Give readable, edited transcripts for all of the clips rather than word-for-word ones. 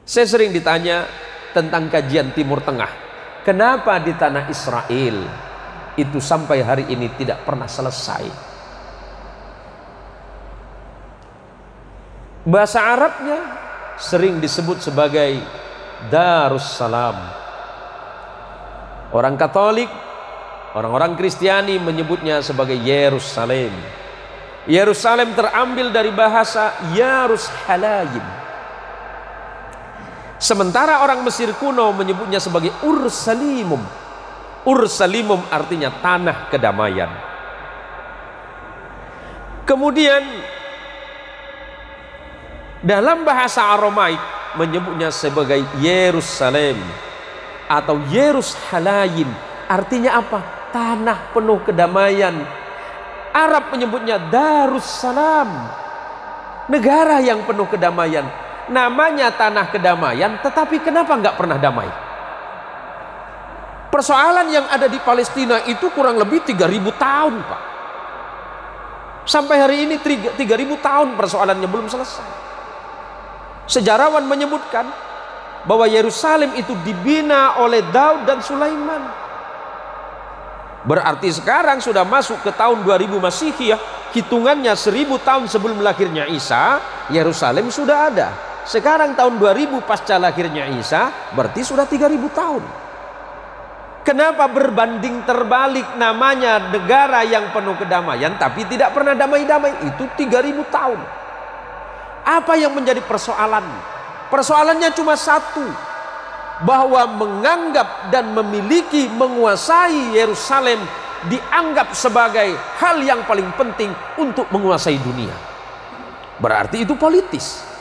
Saya sering ditanya tentang kajian Timur Tengah. Kenapa di tanah Israel itu sampai hari ini tidak pernah selesai? Bahasa Arabnya sering disebut sebagai Darussalam. Orang Katolik, orang-orang Kristiani menyebutnya sebagai Yerusalem. Yerusalem terambil dari bahasa Yarushalayim. Sementara orang Mesir kuno menyebutnya sebagai Ursalimum. Ursalimum artinya tanah kedamaian. Kemudian dalam bahasa Aramaik menyebutnya sebagai Yerusalem atau Yerushalayim. Artinya apa? Tanah penuh kedamaian. Arab menyebutnya Darussalam, negara yang penuh kedamaian. Namanya tanah kedamaian, tetapi kenapa nggak pernah damai? Persoalan yang ada di Palestina itu kurang lebih 3000 tahun, Pak. Sampai hari ini 3000 tahun persoalannya belum selesai. Sejarawan menyebutkan bahwa Yerusalem itu dibina oleh Daud dan Sulaiman. Berarti sekarang sudah masuk ke tahun 2000 Masihiyah, hitungannya 1000 tahun sebelum lahirnya Isa, Yerusalem sudah ada. Sekarang tahun 2000 pasca lahirnya Isa, berarti sudah 3000 tahun. Kenapa berbanding terbalik? Namanya negara yang penuh kedamaian tapi tidak pernah damai-damai, itu 3000 tahun. Apa yang menjadi persoalan? Persoalannya cuma satu, bahwa menganggap dan memiliki, menguasai Yerusalem dianggap sebagai hal yang paling penting untuk menguasai dunia. Berarti itu politis.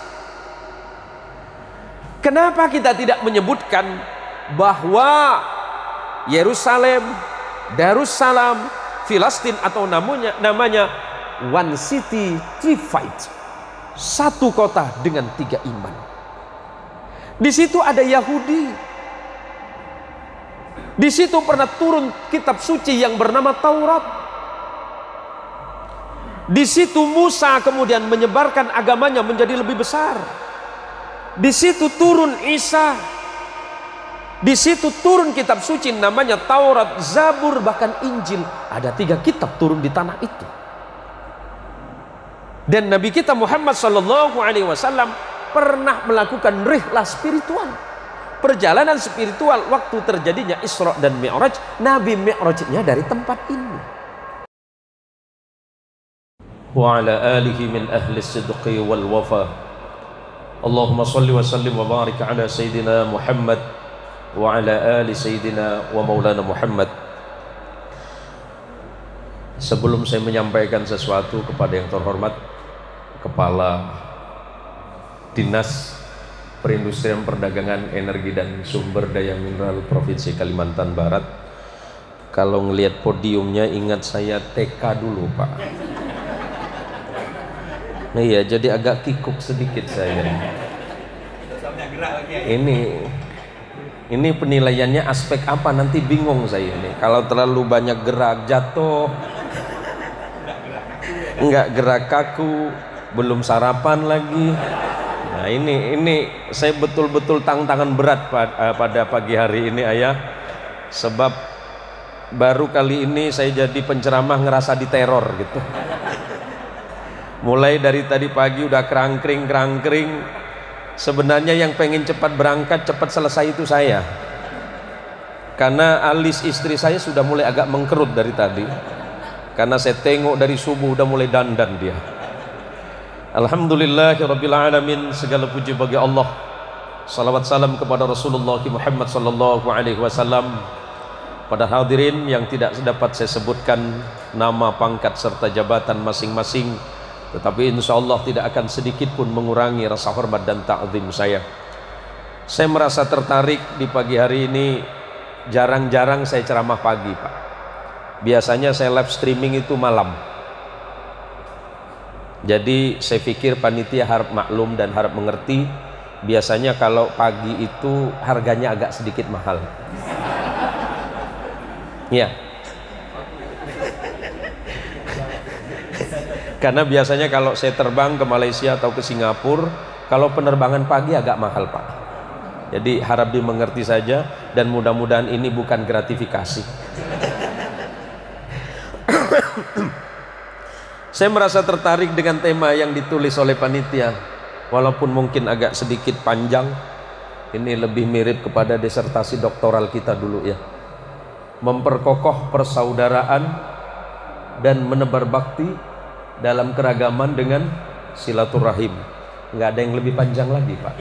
Kenapa kita tidak menyebutkan bahwa Yerusalem, Darussalam, Filastin atau namanya One City, Three Fights, satu kota dengan 3 iman. Di situ ada Yahudi. Di situ pernah turun kitab suci yang bernama Taurat. Di situ Musa kemudian menyebarkan agamanya menjadi lebih besar. Di situ turun Isa. Di situ turun kitab suci namanya Taurat, Zabur, bahkan Injil. Ada 3 kitab turun di tanah itu. Dan Nabi kita Muhammad SAW pernah melakukan rihlah spiritual, perjalanan spiritual waktu terjadinya Isra dan Mi'raj. Nabi Mi'rajnya dari tempat ini. Wa ala alihi min ahli sidqi wal wafa. Allahumma salli wa sallim wa barik ala Sayyidina Muhammad wa ala ali Sayyidina wa maulana Muhammad. Sebelum saya menyampaikan sesuatu kepada yang terhormat Kepala Dinas Perindustrian Perdagangan Energi dan Sumber Daya Mineral Provinsi Kalimantan Barat, kalau ngelihat podiumnya ingat saya TK dulu, Pak. Nah, iya, jadi agak kikuk sedikit saya. Ini penilaiannya aspek apa, nanti bingung saya ini. Kalau terlalu banyak gerak jatuh, enggak gerak kaku, belum sarapan lagi. Nah, ini saya betul-betul tantangan berat pada pagi hari ini, Ayah. Sebab baru kali ini saya jadi penceramah ngerasa diteror gitu. Mulai dari tadi pagi udah kerangkring. Sebenarnya yang pengen cepat berangkat, cepat selesai itu saya. Karena alis istri saya sudah mulai agak mengkerut dari tadi. Karena saya tengok dari subuh udah mulai dandan dia. Alhamdulillahirabbil alamin, segala puji bagi Allah. Salawat salam kepada Rasulullah Muhammad sallallahu alaihi wasallam. Pada hadirin yang tidak dapat saya sebutkan nama, pangkat serta jabatan masing-masing, tetapi insya Allah tidak akan sedikit pun mengurangi rasa hormat dan ta'zim saya. Saya merasa tertarik di pagi hari ini. Jarang-jarang saya ceramah pagi, Pak. Biasanya saya live streaming itu malam. Jadi saya pikir panitia harap maklum dan harap mengerti. Biasanya kalau pagi itu harganya agak sedikit mahal. Ya. Karena biasanya kalau saya terbang ke Malaysia atau ke Singapura, kalau penerbangan pagi agak mahal, Pak. Jadi harap dimengerti saja, dan mudah-mudahan ini bukan gratifikasi. Saya merasa tertarik dengan tema yang ditulis oleh panitia, walaupun mungkin agak sedikit panjang. Ini lebih mirip kepada disertasi doktoral kita dulu ya. Memperkokoh persaudaraan dan menebar bakti dalam keragaman dengan silaturahim. Nggak ada yang lebih panjang lagi, Pak.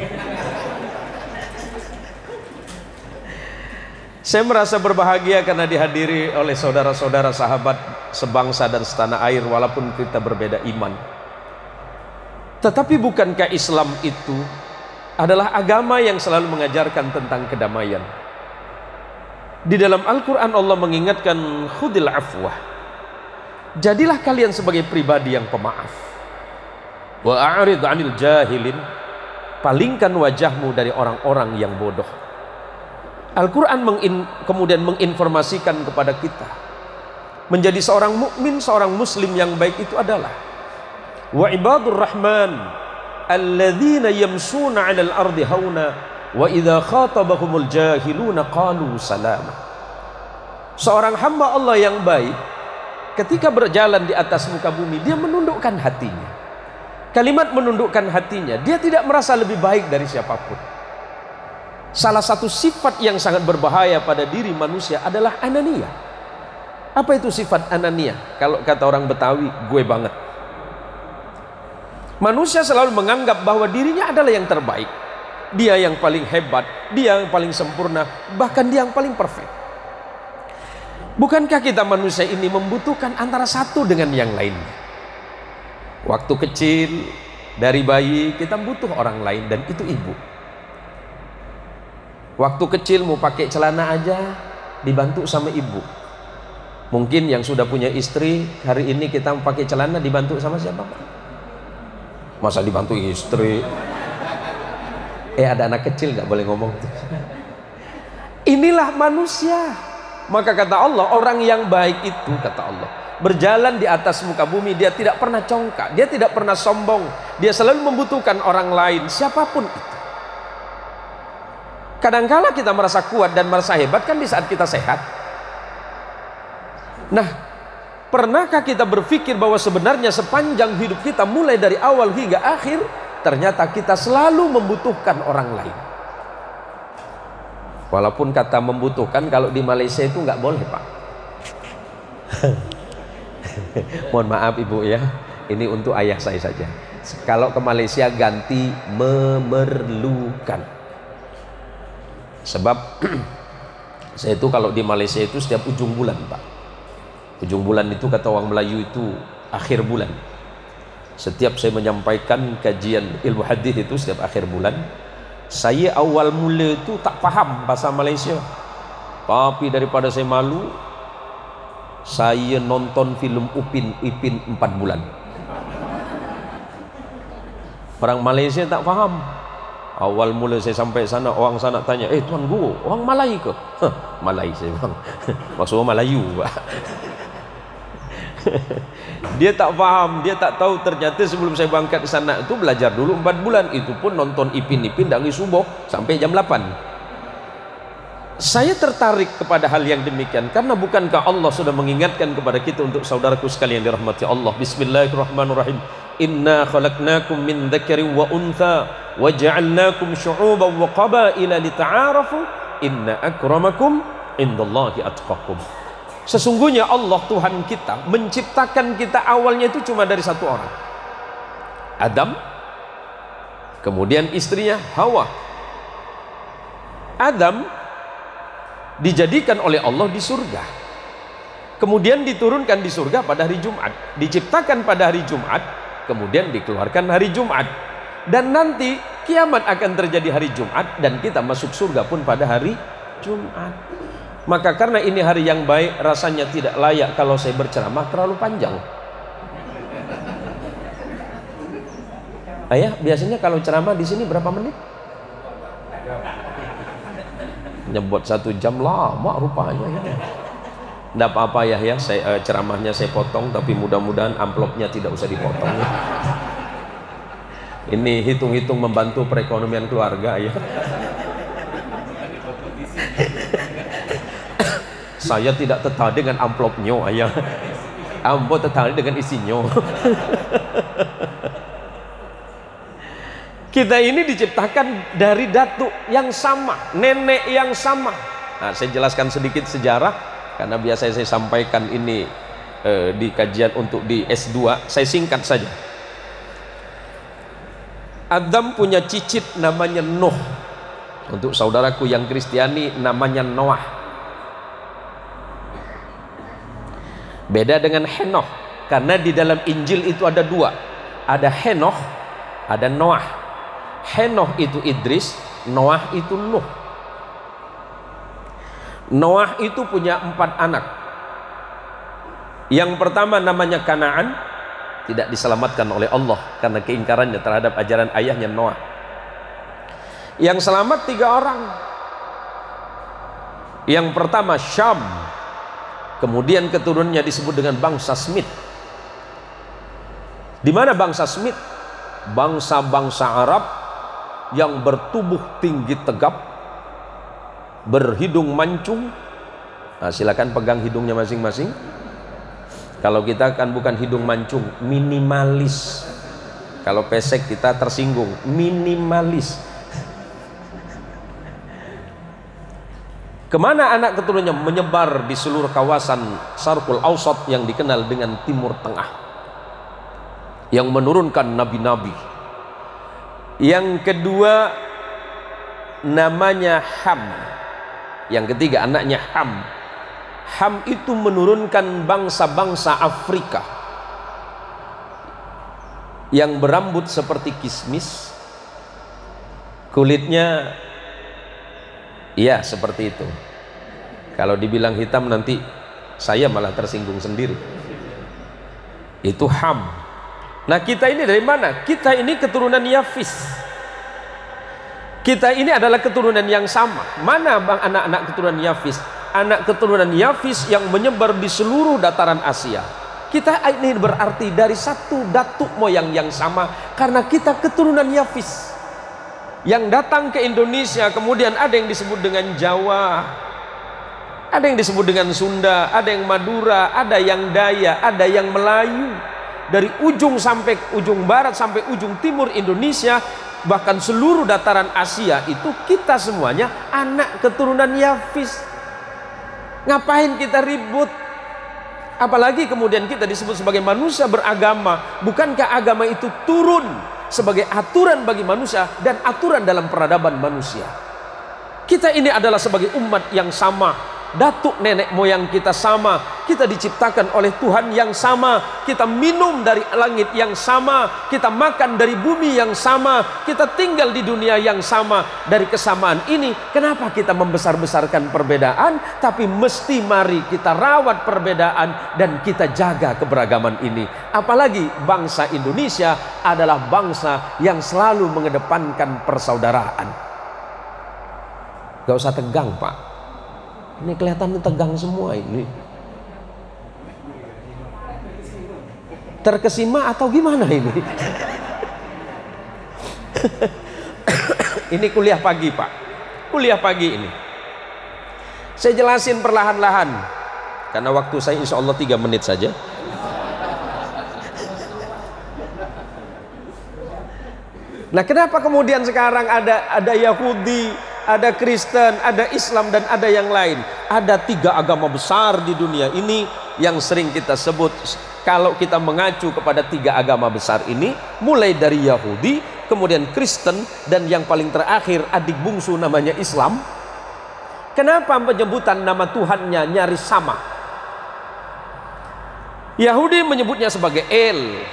Saya merasa berbahagia karena dihadiri oleh saudara-saudara sahabat sebangsa dan setanah air, walaupun kita berbeda iman. Tetapi bukankah Islam itu adalah agama yang selalu mengajarkan tentang kedamaian? Di dalam Al-Quran Allah mengingatkan, khudil afwah, jadilah kalian sebagai pribadi yang pemaaf. Wa a'rid 'anil jahilin, palingkan wajahmu dari orang-orang yang bodoh. Al-Quran kemudian menginformasikan kepada kita, menjadi seorang mukmin, seorang muslim yang baik itu adalah wa ibadur rahman alladzina yamsuna 'alal ardi hauna wa idza khatabahumul jahiluna qalu salama. Seorang hamba Allah yang baik ketika berjalan di atas muka bumi, dia menundukkan hatinya. Kalimat menundukkan hatinya, dia tidak merasa lebih baik dari siapapun. Salah satu sifat yang sangat berbahaya pada diri manusia adalah anania. Apa itu sifat anania? Kalau kata orang Betawi, gue banget. Manusia selalu menganggap bahwa dirinya adalah yang terbaik, dia yang paling hebat, dia yang paling sempurna, bahkan dia yang paling perfect. Bukankah kita manusia ini membutuhkan antara satu dengan yang lainnya? Waktu kecil, dari bayi kita butuh orang lain, dan itu ibu. Waktu kecil mau pakai celana aja dibantu sama ibu. Mungkin yang sudah punya istri, hari ini kita mau pakai celana dibantu sama siapa, Pak? Masa dibantu istri? Ada anak kecil nggak boleh ngomong tuh. Inilah manusia. Maka kata Allah, orang yang baik itu, kata Allah, berjalan di atas muka bumi, dia tidak pernah congkak, dia tidak pernah sombong, dia selalu membutuhkan orang lain, siapapun itu. Kadangkala kita merasa kuat dan merasa hebat kan di saat kita sehat. Nah, pernahkah kita berpikir bahwa sebenarnya sepanjang hidup kita, mulai dari awal hingga akhir, ternyata kita selalu membutuhkan orang lain. Walaupun kata membutuhkan kalau di Malaysia itu nggak boleh, Pak. Mohon maaf Ibu ya, ini untuk ayah saya saja. Kalau ke Malaysia ganti memerlukan. Sebab saya itu kalau di Malaysia itu setiap ujung bulan, Pak. Ujung bulan itu kata orang Melayu itu akhir bulan. Setiap saya menyampaikan kajian ilmu hadis itu setiap akhir bulan, saya awal mula itu tak paham bahasa Malaysia. Tapi daripada saya malu, saya nonton film Upin Ipin 4 bulan. Orang Malaysia tak paham. Awal mula saya sampai sana, orang sana tanya, Tuan Guru, orang Malay ke? Malay saya bang. Maksudnya Melayu, Pak. Dia tak paham, dia tak tahu ternyata sebelum saya berangkat ke sana itu belajar dulu 4 bulan. Itu pun nonton Ipin-Ipin dari subuh sampai jam 8. Saya tertarik kepada hal yang demikian karena bukankah Allah sudah mengingatkan kepada kita untuk saudaraku sekalian dirahmati Allah. Bismillahirrahmanirrahim. Inna khalaqnakum min dzakarin wa untha wa ja'alnakum syu'uban wa qabaila lita'arafu inna akramakum indallahi atqakum. Sesungguhnya Allah Tuhan kita menciptakan kita awalnya itu cuma dari satu orang, Adam, kemudian istrinya Hawa. Adam dijadikan oleh Allah di surga, kemudian diturunkan di surga pada hari Jumat, diciptakan pada hari Jumat, kemudian dikeluarkan hari Jumat, dan nanti kiamat akan terjadi hari Jumat dan kita masuk surga pun pada hari Jumat. Maka karena ini hari yang baik, rasanya tidak layak kalau saya berceramah terlalu panjang. Ayah, biasanya kalau ceramah di sini berapa menit? Nyebut 1 jam, lama rupanya. Tidak apa-apa ya, saya, ceramahnya saya potong, tapi mudah-mudahan amplopnya tidak usah dipotong. Ini hitung-hitung membantu perekonomian keluarga ya. Saya tidak tertarik dengan amplopnya, ayah. Ambo tertarik dengan isinya. Kita ini diciptakan dari datuk yang sama, nenek yang sama. Nah, saya jelaskan sedikit sejarah karena biasa saya sampaikan ini di kajian untuk di S2. Saya singkat saja. Adam punya cicit namanya Nuh. Untuk saudaraku yang Kristiani namanya Noah. Beda dengan Henoh, karena di dalam Injil itu ada dua, ada Henoh, ada Noah. Henoh itu Idris, Noah itu Nuh. Noah itu punya 4 anak. Yang pertama namanya Kanaan, tidak diselamatkan oleh Allah karena keingkarannya terhadap ajaran ayahnya Noah. Yang selamat 3 orang. Yang pertama Syam, kemudian keturunannya disebut dengan bangsa Smith. Di mana bangsa Smith? Bangsa-bangsa Arab yang bertubuh tinggi tegap, berhidung mancung. Nah, silakan pegang hidungnya masing-masing. Kalau kita kan bukan hidung mancung, minimalis. Kalau pesek kita tersinggung, minimalis. Kemana anak keturunannya? Menyebar di seluruh kawasan Syarqul Awsat yang dikenal dengan Timur Tengah, yang menurunkan nabi-nabi. Yang kedua namanya Ham. Yang ketiga anaknya Ham. Ham itu menurunkan bangsa-bangsa Afrika yang berambut seperti kismis, kulitnya iya seperti itu. Kalau dibilang hitam nanti saya malah tersinggung sendiri. Itu Ham. Nah, kita ini dari mana? Kita ini keturunan Yafis. Kita ini adalah keturunan yang sama. Mana bang anak-anak keturunan Yafis? Anak keturunan Yafis yang menyebar di seluruh dataran Asia. Kita ini berarti dari satu datuk moyang yang sama, karena kita keturunan Yafis yang datang ke Indonesia. Kemudian ada yang disebut dengan Jawa, ada yang disebut dengan Sunda, ada yang Madura, ada yang Dayak, ada yang Melayu. Dari ujung sampai ujung barat sampai ujung timur Indonesia, bahkan seluruh dataran Asia itu kita semuanya anak keturunan Yafis. Ngapain kita ribut? Apalagi kemudian kita disebut sebagai manusia beragama. Bukankah agama itu turun sebagai aturan bagi manusia dan aturan dalam peradaban manusia? Kita ini adalah sebagai umat yang sama. Datuk nenek moyang kita sama. Kita diciptakan oleh Tuhan yang sama. Kita minum dari langit yang sama. Kita makan dari bumi yang sama. Kita tinggal di dunia yang sama. Dari kesamaan ini, kenapa kita membesar-besarkan perbedaan? Tapi mesti mari kita rawat perbedaan dan kita jaga keberagaman ini. Apalagi bangsa Indonesia adalah bangsa yang selalu mengedepankan persaudaraan. Gak usah tegang, Pak. Ini kelihatan tegang semua ini. Terkesima atau gimana ini? Ini kuliah pagi, Pak. Kuliah pagi ini. Saya jelasin perlahan-lahan. Karena waktu saya insya Allah 3 menit saja. Nah, kenapa kemudian sekarang ada Yahudi, ada Kristen, ada Islam, dan ada yang lain? Ada 3 agama besar di dunia ini yang sering kita sebut. Kalau kita mengacu kepada 3 agama besar ini, mulai dari Yahudi, kemudian Kristen, dan yang paling terakhir adik bungsu namanya Islam. Kenapa penyebutan nama Tuhannya nyaris sama? Yahudi menyebutnya sebagai El,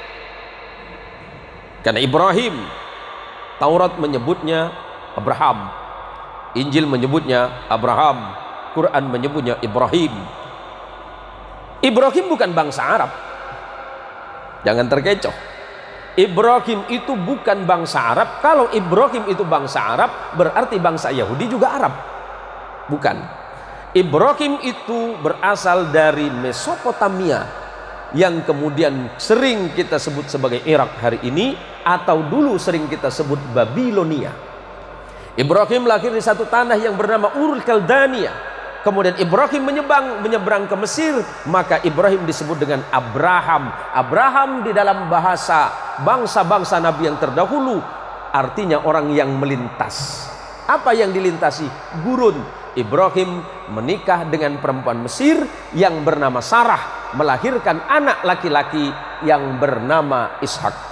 karena Ibrahim. Taurat menyebutnya Abraham, Injil menyebutnya Abraham, Quran menyebutnya Ibrahim. Ibrahim bukan bangsa Arab. Jangan terkecoh. Ibrahim itu bukan bangsa Arab. Kalau Ibrahim itu bangsa Arab, berarti bangsa Yahudi juga Arab. Bukan. Ibrahim itu berasal dari Mesopotamia, yang kemudian sering kita sebut sebagai Irak hari ini, atau dulu sering kita sebut Babilonia. Ibrahim lahir di satu tanah yang bernama Urul Kaldania. Kemudian Ibrahim menyeberang ke Mesir, maka Ibrahim disebut dengan Abraham. Abraham di dalam bahasa bangsa-bangsa Nabi yang terdahulu artinya orang yang melintas. Apa yang dilintasi? Gurun. Ibrahim menikah dengan perempuan Mesir yang bernama Sarah, melahirkan anak laki-laki yang bernama Ishak.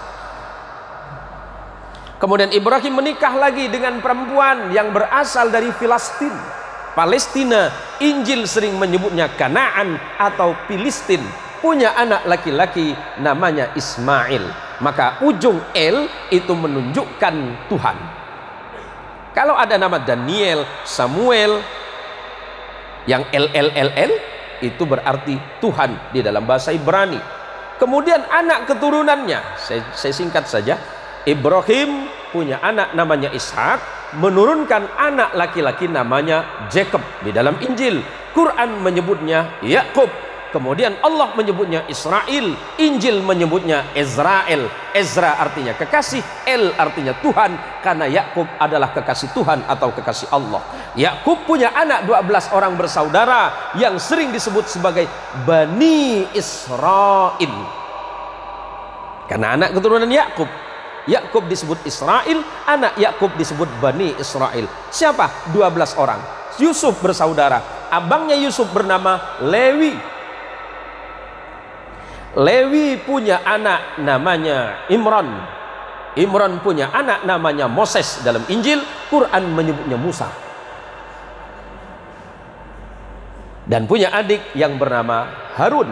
Kemudian Ibrahim menikah lagi dengan perempuan yang berasal dari Filistin, Palestina. Injil sering menyebutnya Kanaan atau Filistin. Punya anak laki-laki namanya Ismail. Maka ujung L itu menunjukkan Tuhan. Kalau ada nama Daniel, Samuel, yang LLLL itu berarti Tuhan di dalam bahasa Ibrani. Kemudian anak keturunannya, saya singkat saja. Ibrahim punya anak namanya Ishak, menurunkan anak laki-laki namanya Jacob. Di dalam Injil, Quran menyebutnya Yakub. Kemudian Allah menyebutnya Israel. Injil menyebutnya Israel. Ezra artinya kekasih, El artinya Tuhan, karena Yakub adalah kekasih Tuhan atau kekasih Allah. Yakub punya anak 12 orang bersaudara yang sering disebut sebagai Bani Israel. Karena anak keturunan Yakub. Yakub disebut Israel, anak Yakub disebut Bani Israel. Siapa? 12 orang. Yusuf bersaudara. Abangnya Yusuf bernama Lewi. Lewi punya anak namanya Imran. Imran punya anak namanya Moses. Dalam Injil, Quran menyebutnya Musa. Dan punya adik yang bernama Harun.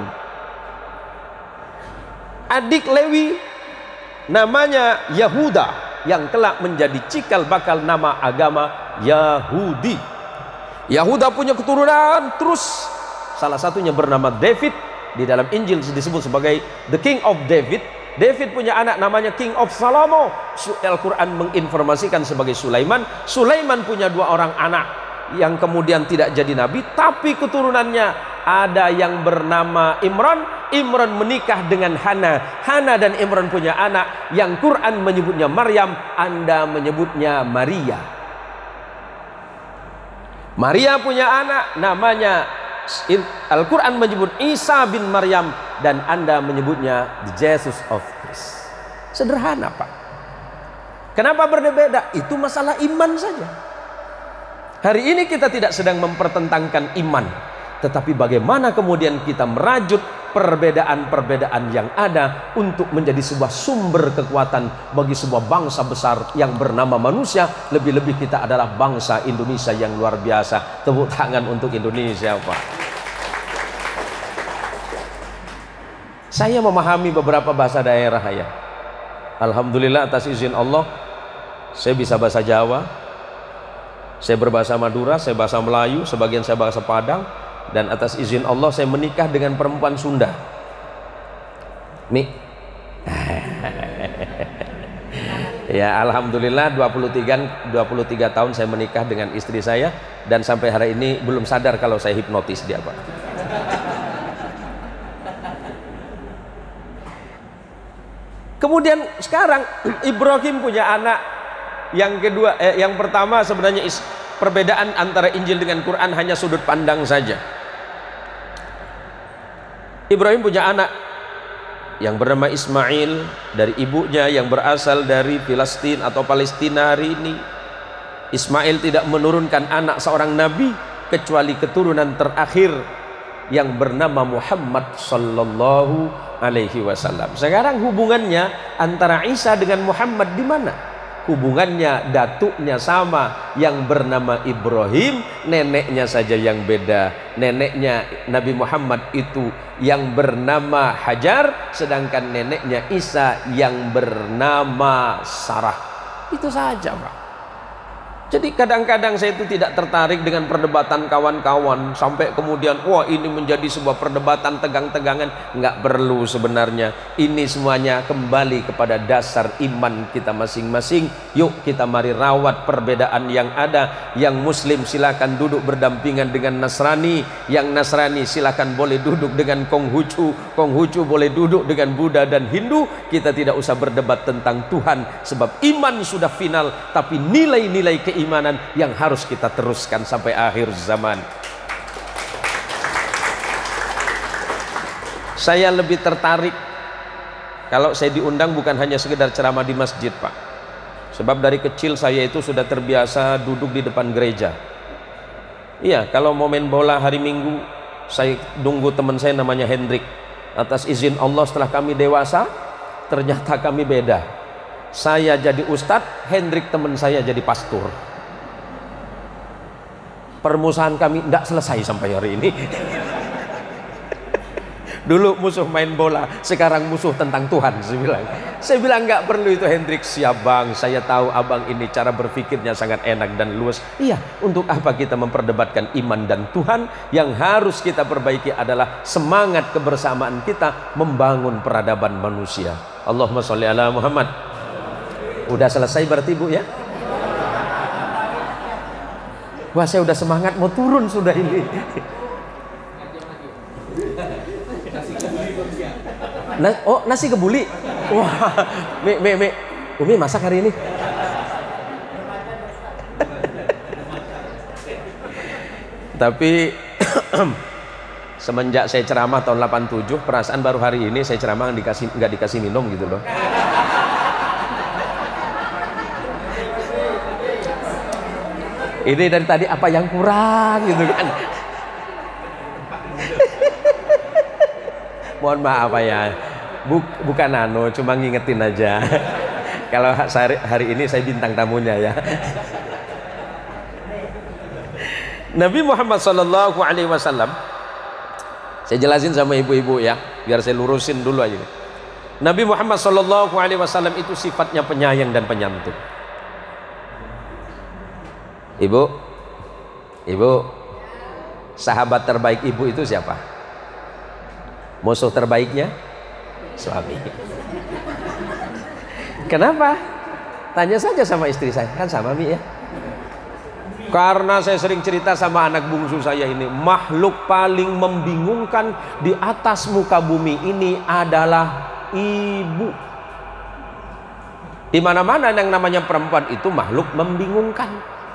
Adik Lewi namanya Yahuda, yang kelak menjadi cikal bakal nama agama Yahudi. Yahuda punya keturunan terus, salah satunya bernama David. Di dalam Injil disebut sebagai the King of David. David punya anak namanya King of Salomo. Al-Quran menginformasikan sebagai Sulaiman. Sulaiman punya 2 orang anak yang kemudian tidak jadi nabi, tapi keturunannya ada yang bernama Imran. Imran menikah dengan Hana. Hana dan Imran punya anak yang Quran menyebutnya Maryam, Anda menyebutnya Maria. Maria punya anak namanya, Al-Quran menyebut Isa bin Maryam, dan Anda menyebutnya the Jesus of Christ. Sederhana, Pak. Kenapa berbeda? Itu masalah iman saja. Hari ini kita tidak sedang mempertentangkan iman, tetapi bagaimana kemudian kita merajut perbedaan-perbedaan yang ada untuk menjadi sebuah sumber kekuatan bagi sebuah bangsa besar yang bernama manusia. Lebih-lebih kita adalah bangsa Indonesia yang luar biasa. Tepuk tangan untuk Indonesia, Pak. Saya memahami beberapa bahasa daerah ya. Alhamdulillah atas izin Allah, saya bisa bahasa Jawa, saya berbahasa Madura, saya bahasa Melayu, sebagian saya bahasa Padang. Dan atas izin Allah saya menikah dengan perempuan Sunda. Nih. Ya alhamdulillah 23 tahun saya menikah dengan istri saya, dan sampai hari ini belum sadar kalau saya hipnotis dia, Pak. Kemudian sekarang Ibrahim punya anak yang kedua, yang pertama sebenarnya perbedaan antara Injil dengan Quran hanya sudut pandang saja. Ibrahim punya anak yang bernama Ismail dari ibunya yang berasal dari Filistin atau Palestina hari ini. Ismail tidak menurunkan anak seorang nabi kecuali keturunan terakhir yang bernama Muhammad sallallahu alaihi wasallam. Sekarang hubungannya antara Isa dengan Muhammad di mana? Hubungannya datuknya sama, yang bernama Ibrahim, neneknya saja yang beda. Neneknya Nabi Muhammad itu yang bernama Hajar, sedangkan neneknya Isa yang bernama Sarah. Itu saja, Pak. Jadi kadang-kadang saya itu tidak tertarik dengan perdebatan kawan-kawan sampai kemudian wah ini menjadi sebuah perdebatan tegang-tegangan. Nggak perlu sebenarnya. Ini semuanya kembali kepada dasar iman kita masing-masing. Yuk kita mari rawat perbedaan yang ada. Yang Muslim silakan duduk berdampingan dengan Nasrani. Yang Nasrani silakan boleh duduk dengan Konghucu. Konghucu boleh duduk dengan Buddha dan Hindu. Kita tidak usah berdebat tentang Tuhan, sebab iman sudah final, tapi nilai-nilai keimanan keimanan yang harus kita teruskan sampai akhir zaman. Saya lebih tertarik kalau saya diundang bukan hanya sekedar ceramah di masjid, Pak. Sebab dari kecil saya itu sudah terbiasa duduk di depan gereja. Iya, kalau mau main bola hari Minggu, saya tunggu teman saya namanya Hendrik. Atas izin Allah setelah kami dewasa, ternyata kami beda. Saya jadi ustadz, Hendrik teman saya jadi pastor. Permusuhan kami tidak selesai sampai hari ini. Dulu musuh main bola, sekarang musuh tentang Tuhan. Saya bilang nggak perlu itu Hendrik. Siap bang, saya tahu abang ini cara berpikirnya sangat enak dan luas. Iya, untuk apa kita memperdebatkan iman dan Tuhan? Yang harus kita perbaiki adalah semangat kebersamaan kita membangun peradaban manusia. Allahumma sholli ala Muhammad. Udah selesai berarti Bu ya? Wah, saya udah semangat mau turun sudah ini. Nasi kebuli. Wah, Umi masak hari ini. Tapi semenjak saya ceramah tahun 87, perasaan baru hari ini saya ceramah nggak dikasih minum gitu loh. Ini dari tadi apa yang kurang gitu kan. Mohon maaf ya, bukan cuma ngingetin aja. Kalau hari ini saya bintang tamunya ya. Nabi Muhammad Sallallahu Alaihi Wasallam, saya jelasin sama ibu-ibu ya, biar saya lurusin dulu aja. Nabi Muhammad Sallallahu Alaihi Wasallam itu sifatnya penyayang dan penyantun. Ibu, sahabat terbaik ibu itu siapa? Musuh terbaiknya suami. Kenapa? Tanya saja sama istri saya, kan sama Mi ya. Karena saya sering cerita sama anak bungsu saya ini, makhluk paling membingungkan di atas muka bumi ini adalah ibu. Di mana-mana yang namanya perempuan itu makhluk membingungkan.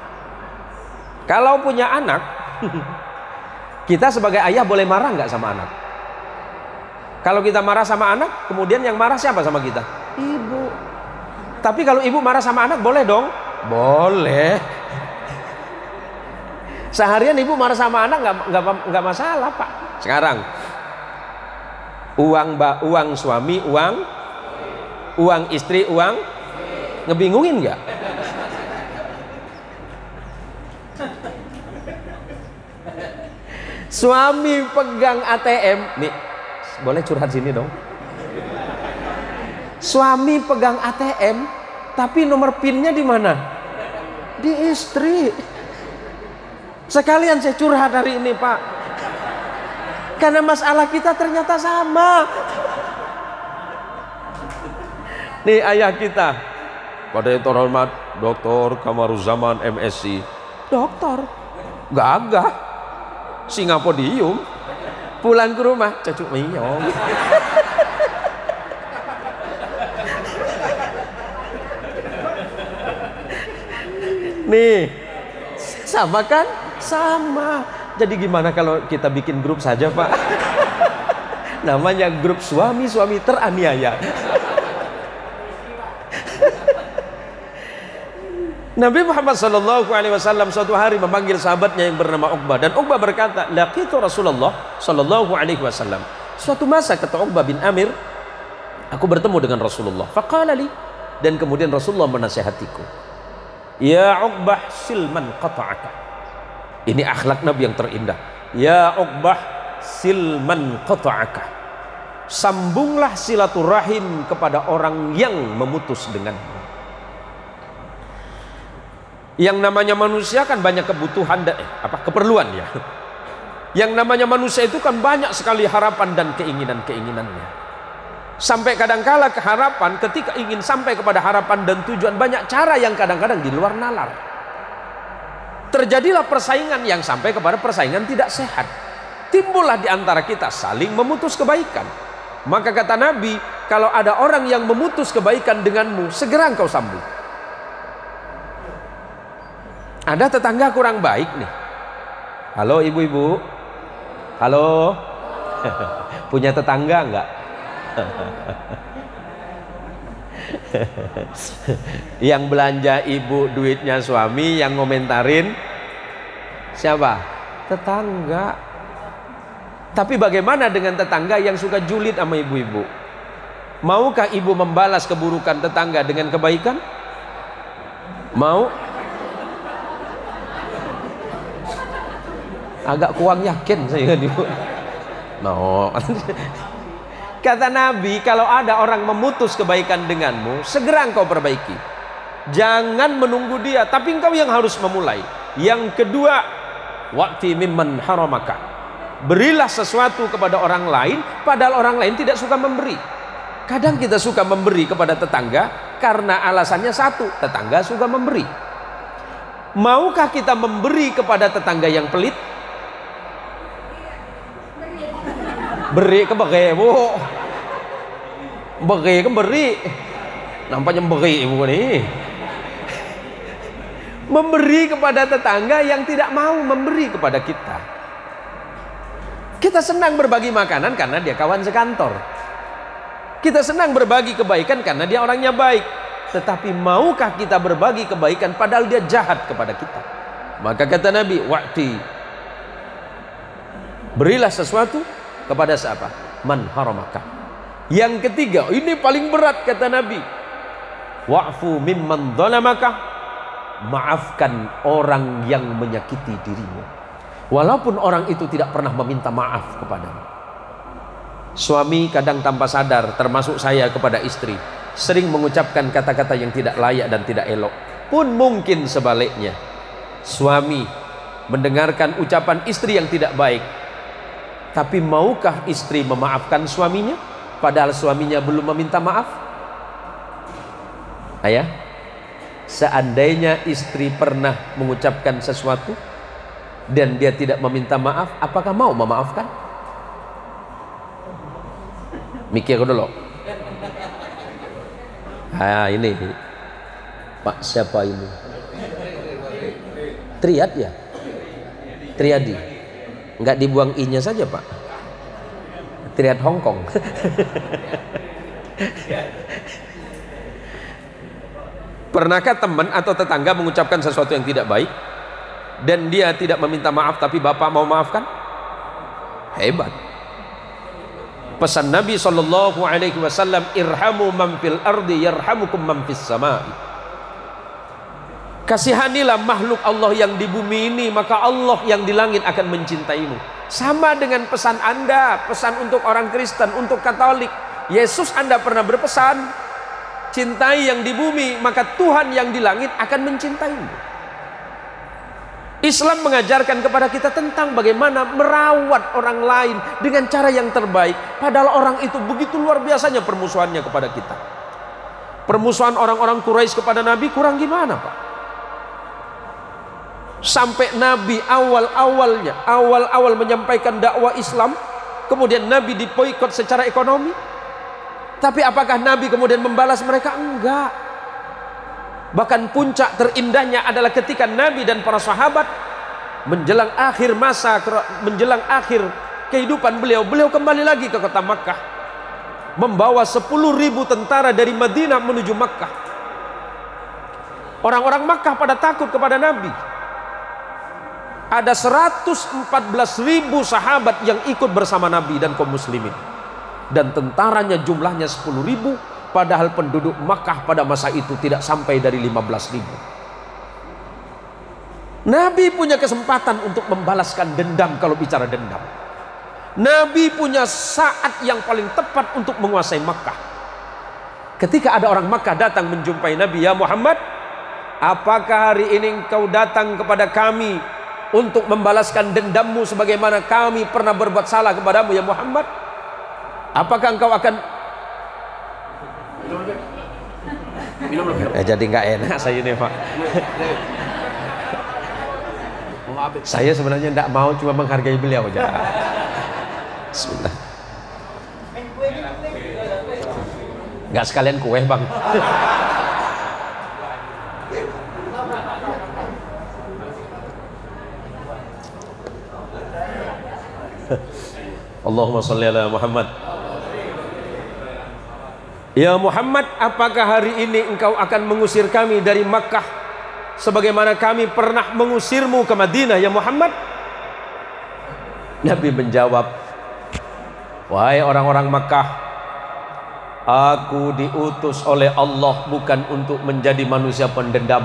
Kalau punya anak, kita sebagai ayah boleh marah nggak sama anak? Kalau kita marah sama anak, kemudian yang marah siapa sama kita? Ibu. Tapi kalau ibu marah sama anak, boleh dong? Boleh. Seharian ibu marah sama anak nggak masalah, Pak. Sekarang uang suami, uang istri, ngebingungin nggak? Suami pegang ATM nih, boleh curhat sini dong. Suami pegang ATM, tapi nomor PIN-nya di mana? Di istri. Sekalian saya curhat hari ini, Pak. Karena masalah kita ternyata sama. Nih ayah kita, pada yang terhormat Dr. Kamaruzaman MSc, dokter, gagah, Singapodium, pulang ke rumah cacuk miyong. Nih, sama kan? Sama. Jadi gimana kalau kita bikin grup saja, Pak? Namanya grup suami-suami teraniaya. Nabi Muhammad SAW suatu hari memanggil sahabatnya yang bernama Uqbah, dan Uqbah berkata, laqitu Rasulullah SAW. Suatu masa kata Uqbah bin Amir, aku bertemu dengan Rasulullah. Faqala li, dan kemudian Rasulullah menasihatiku, ya Uqbah silman qata'aka. Ini akhlak Nabi yang terindah. Ya Uqbah silman qata'aka, sambunglah silaturahim kepada orang yang memutus denganmu. Yang namanya manusia kan banyak kebutuhan dan keperluan ya. Yang namanya manusia itu kan banyak sekali harapan dan keinginan-keinginannya. Sampai kadangkala keharapan, ketika ingin sampai kepada harapan dan tujuan, banyak cara yang kadang-kadang di luar nalar. Terjadilah persaingan yang sampai kepada persaingan tidak sehat. Timbullah di antara kita saling memutus kebaikan. Maka kata Nabi, kalau ada orang yang memutus kebaikan denganmu, segera engkau sambung. Ada tetangga kurang baik nih. Halo ibu-ibu. Halo. Punya tetangga enggak? Yang belanja ibu duitnya suami, yang ngomentarin siapa? Tetangga. Tapi bagaimana dengan tetangga yang suka julid sama ibu-ibu? Maukah ibu membalas keburukan tetangga dengan kebaikan? Mau? Agak kurang yakin saya ibu. Mau. Kata Nabi, kalau ada orang memutus kebaikan denganmu, segera engkau perbaiki. Jangan menunggu dia, tapi engkau yang harus memulai. Yang kedua, wa'ti mimman haramaka. Berilah sesuatu kepada orang lain, padahal orang lain tidak suka memberi. Kadang kita suka memberi kepada tetangga karena alasannya satu, tetangga suka memberi. Maukah kita memberi kepada tetangga yang pelit? Beri ke beri, bu. Beri ke beri. Nampaknya beri ibu nih. Memberi kepada tetangga yang tidak mau memberi kepada kita. Kita senang berbagi makanan karena dia kawan sekantor. Kita senang berbagi kebaikan karena dia orangnya baik. Tetapi maukah kita berbagi kebaikan padahal dia jahat kepada kita? Maka kata Nabi, wa'ti. Berilah sesuatu kepada siapa? Man haramaka. Yang ketiga, ini paling berat kata Nabi. Wa'fu mimman dhalamaka. Maafkan orang yang menyakiti dirimu, walaupun orang itu tidak pernah meminta maaf kepadamu. Suami kadang tanpa sadar, termasuk saya kepada istri, sering mengucapkan kata-kata yang tidak layak dan tidak elok. Pun mungkin sebaliknya, suami mendengarkan ucapan istri yang tidak baik. Tapi maukah istri memaafkan suaminya padahal suaminya belum meminta maaf? Ayah, seandainya istri pernah mengucapkan sesuatu dan dia tidak meminta maaf, apakah mau memaafkan? Mikir dulu. Ini Pak siapa ini? Triad ya? Triadi. Enggak dibuang i-nya saja Pak. Triad Hongkong. Pernahkah teman atau tetangga mengucapkan sesuatu yang tidak baik dan dia tidak meminta maaf tapi bapak mau maafkan? Hebat. Pesan Nabi SAW, irhamu man fil ardi yarhamukum man fis samai. Kasihanilah makhluk Allah yang di bumi ini, maka Allah yang di langit akan mencintaimu. Sama dengan pesan Anda, pesan untuk orang Kristen, untuk Katolik. Yesus Anda pernah berpesan, cintai yang di bumi, maka Tuhan yang di langit akan mencintaimu. Islam mengajarkan kepada kita tentang bagaimana merawat orang lain dengan cara yang terbaik. Padahal orang itu begitu luar biasanya permusuhannya kepada kita. Permusuhan orang-orang Quraisy kepada Nabi kurang gimana Pak? Sampai Nabi awal menyampaikan dakwah Islam, kemudian Nabi diboikot secara ekonomi. Tapi apakah Nabi kemudian membalas mereka? Enggak. Bahkan puncak terindahnya adalah ketika Nabi dan para sahabat menjelang akhir masa, menjelang akhir kehidupan beliau kembali lagi ke kota Makkah, membawa 10.000 tentara dari Madinah menuju Makkah. Orang-orang Makkah pada takut kepada Nabi. Ada 114.000 sahabat yang ikut bersama Nabi dan kaum muslimin, dan tentaranya jumlahnya 10.000. Padahal penduduk Makkah pada masa itu tidak sampai dari 15.000. Nabi punya kesempatan untuk membalaskan dendam. Kalau bicara dendam, Nabi punya saat yang paling tepat untuk menguasai Makkah. Ketika ada orang Makkah datang menjumpai Nabi, ya Muhammad, apakah hari ini engkau datang kepada kami untuk membalaskan dendammu sebagaimana kami pernah berbuat salah kepadamu ya Muhammad? Apakah engkau akan jadi nggak enak saya ini Pak. Saya sebenarnya tidak mau, cuma menghargai beliau aja. Bismillah. Nggak sekalian kue Bang. Allahumma sholli ala Muhammad. Ya Muhammad, apakah hari ini engkau akan mengusir kami dari Makkah sebagaimana kami pernah mengusirmu ke Madinah, ya Muhammad? Nabi menjawab, wahai orang-orang Makkah, aku diutus oleh Allah bukan untuk menjadi manusia pendendam.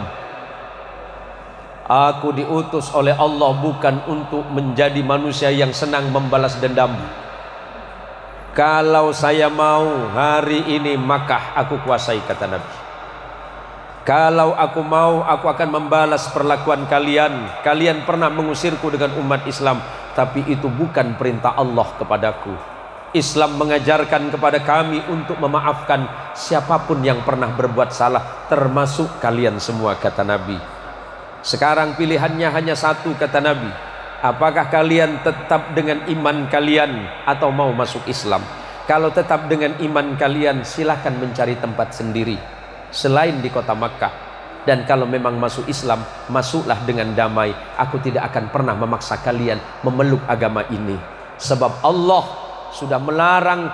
Aku diutus oleh Allah bukan untuk menjadi manusia yang senang membalas dendam. Kalau saya mau hari ini Makkah aku kuasai, kata Nabi. Kalau aku mau, aku akan membalas perlakuan kalian. Kalian pernah mengusirku dengan umat Islam, tapi itu bukan perintah Allah kepadaku. Islam mengajarkan kepada kami untuk memaafkan siapapun yang pernah berbuat salah, termasuk kalian semua, kata Nabi. Sekarang pilihannya hanya satu, kata Nabi. Apakah kalian tetap dengan iman kalian atau mau masuk Islam? Kalau tetap dengan iman kalian, silakan mencari tempat sendiri selain di kota Makkah. Dan kalau memang masuk Islam, masuklah dengan damai. Aku tidak akan pernah memaksa kalian memeluk agama ini. Sebab Allah sudah melarang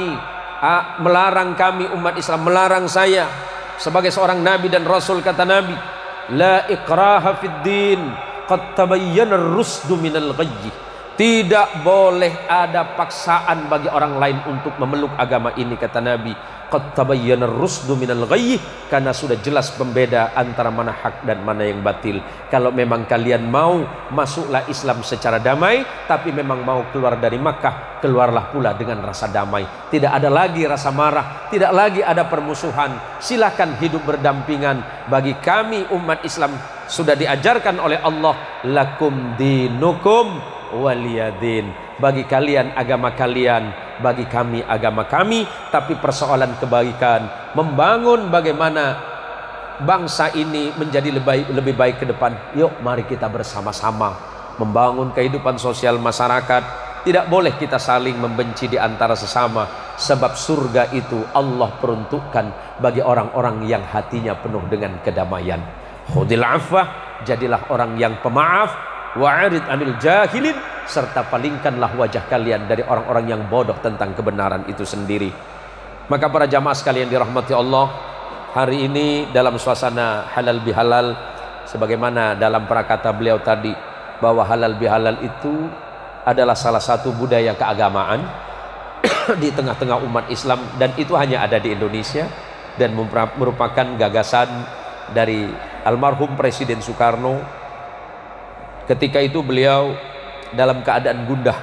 kami umat Islam, melarang saya sebagai seorang Nabi dan Rasul, kata Nabi, la ikraha fid din, qad tabayyana ar-rusdu minal ghayy. Tidak boleh ada paksaan bagi orang lain untuk memeluk agama ini, kata Nabi. Qad tabayyana ar-rusdu minal ghayy, karena sudah jelas pembeda antara mana hak dan mana yang batil. Kalau memang kalian mau, masuklah Islam secara damai. Tapi memang mau keluar dari Makkah, keluarlah pula dengan rasa damai. Tidak ada lagi rasa marah, tidak lagi ada permusuhan. Silakan hidup berdampingan. Bagi kami umat Islam sudah diajarkan oleh Allah, lakum dinukum waliyadin. Bagi kalian agama kalian, bagi kami agama kami. Tapi persoalan kebaikan, membangun bagaimana bangsa ini menjadi lebih baik ke depan. Yuk mari kita bersama-sama membangun kehidupan sosial masyarakat. Tidak boleh kita saling membenci di antara sesama. Sebab surga itu Allah peruntukkan bagi orang-orang yang hatinya penuh dengan kedamaian. Khudil afwah, jadilah orang yang pemaaf. Wa'arid anil jahilin, serta palingkanlah wajah kalian dari orang-orang yang bodoh tentang kebenaran itu sendiri. Maka para jamaah sekalian dirahmati Allah, hari ini dalam suasana halal bihalal, sebagaimana dalam prakata beliau tadi, bahwa halal bihalal itu adalah salah satu budaya keagamaan di tengah-tengah umat Islam, dan itu hanya ada di Indonesia dan merupakan gagasan dari almarhum Presiden Soekarno. Ketika itu beliau dalam keadaan gundah,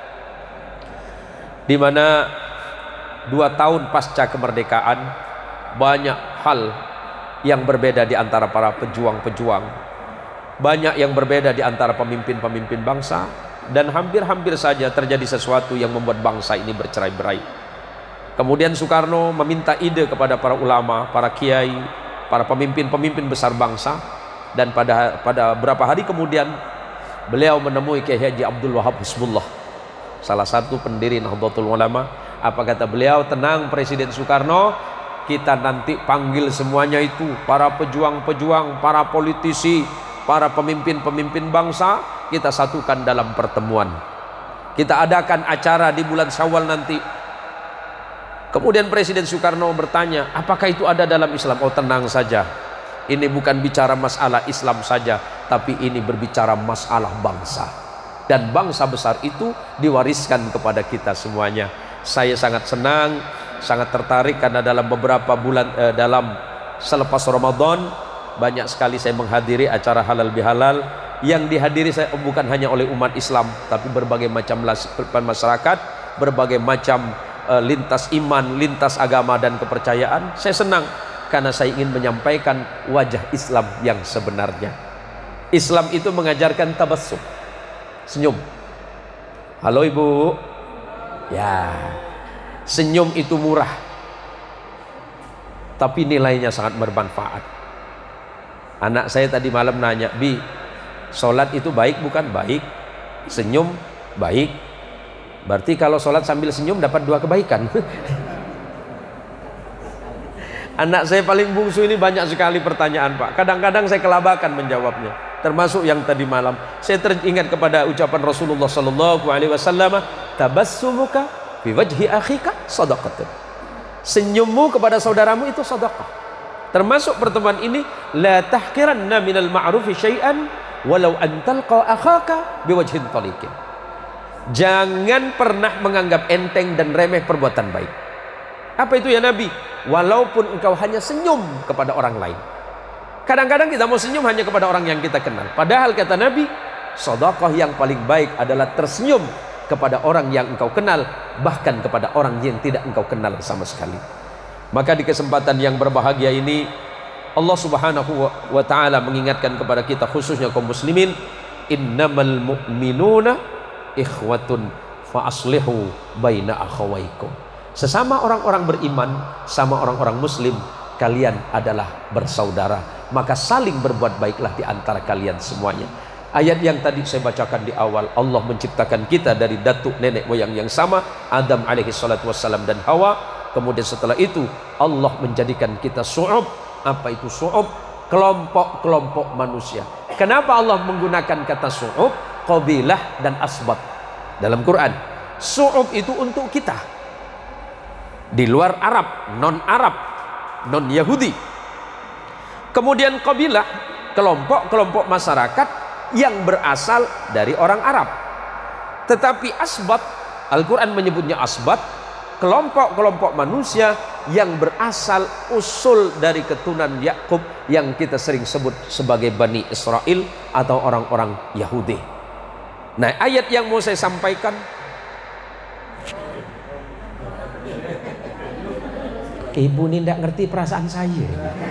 di mana 2 tahun pasca kemerdekaan banyak hal yang berbeda di antara para pejuang-pejuang, banyak yang berbeda di antara pemimpin-pemimpin bangsa, dan hampir-hampir saja terjadi sesuatu yang membuat bangsa ini bercerai-berai. Kemudian Soekarno meminta ide kepada para ulama, para kiai, para pemimpin-pemimpin besar bangsa, dan pada beberapa hari kemudian beliau menemui Kiai Haji Abdul Wahab Hizbullah, salah satu pendiri Nahdlatul Ulama. Apa kata beliau? Tenang Presiden Soekarno, kita nanti panggil semuanya itu, para pejuang-pejuang, para politisi, para pemimpin-pemimpin bangsa, kita satukan dalam pertemuan. Kita adakan acara di bulan Syawal nanti. Kemudian Presiden Soekarno bertanya, apakah itu ada dalam Islam? Oh tenang saja, ini bukan bicara masalah Islam saja, tapi ini berbicara masalah bangsa. Dan bangsa besar itu diwariskan kepada kita semuanya. Saya sangat senang, sangat tertarik karena dalam beberapa bulan selepas Ramadan banyak sekali saya menghadiri acara halal bihalal. Yang dihadiri saya bukan hanya oleh umat Islam, tapi berbagai macam masyarakat, berbagai macam lintas iman, lintas agama dan kepercayaan. Saya senang karena saya ingin menyampaikan wajah Islam yang sebenarnya. Islam itu mengajarkan tabassum, senyum. Halo ibu, ya, senyum itu murah, tapi nilainya sangat bermanfaat. Anak saya tadi malam nanya, Bi, sholat itu baik bukan? Baik. Senyum baik. Berarti kalau sholat sambil senyum dapat 2 kebaikan. Anak saya paling bungsu ini banyak sekali pertanyaan Pak. Kadang-kadang saya kelabakan menjawabnya. termasuk yang tadi malam. Saya teringat kepada ucapan Rasulullah sallallahu alaihi wasallam, tabassumuka fi wajhi akhika shadaqatun. Senyummu kepada saudaramu itu sedekah. Termasuk pertemuan ini, la tahqiranna minal ma'rufi syai'an walau an talqa akhaka biwajhin taliqin. Jangan pernah menganggap enteng dan remeh perbuatan baik. Apa itu ya Nabi? Walaupun engkau hanya senyum kepada orang lain. Kadang-kadang kita mau senyum hanya kepada orang yang kita kenal. Padahal kata Nabi, sedekah yang paling baik adalah tersenyum kepada orang yang engkau kenal, bahkan kepada orang yang tidak engkau kenal sama sekali. Maka di kesempatan yang berbahagia ini, Allah Subhanahu wa ta'ala mengingatkan kepada kita, khususnya kaum muslimin, innamal mu'minuna ikhwatun fa aslihu baina akhawaikum. Sesama orang-orang beriman, sama orang-orang muslim, kalian adalah bersaudara, maka saling berbuat baiklah di antara kalian semuanya. Ayat yang tadi saya bacakan di awal, Allah menciptakan kita dari datuk nenek moyang yang sama, Adam alaihi salatu wassalam dan Hawa. Kemudian setelah itu Allah menjadikan kita su'ub. Apa itu su'ub? Kelompok-kelompok manusia. Kenapa Allah menggunakan kata su'ub, qabilah dan asbat dalam Quran? Su'ub itu untuk kita di luar Arab, non-Arab, non-Yahudi. Kemudian qabilah, kelompok-kelompok masyarakat yang berasal dari orang Arab. Tetapi asbat, Al-Quran menyebutnya asbat, kelompok-kelompok manusia yang berasal usul dari keturunan Yakub, yang kita sering sebut sebagai Bani Israel atau orang-orang Yahudi. Nah, ayat yang mau saya sampaikan, ibu ini tidak ngerti perasaan saya.